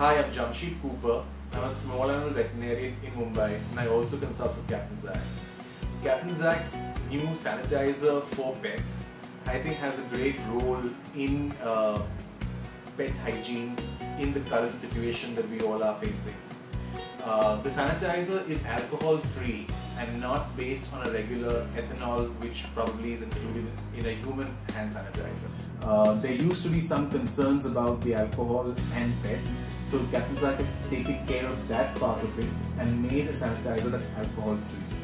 Hi, I'm Jamshyd Cooper. I'm a small animal veterinarian in Mumbai and I also consult for Captain Zack. Captain Zack's new sanitizer for pets, I think, has a great role in pet hygiene in the current situation that we all are facing. The sanitizer is alcohol free and not based on a regular ethanol which probably is included in a human hand sanitizer. There used to be some concerns about the alcohol and pets, so Captain Zack has taken care of that part of it and made a sanitizer that's alcohol free.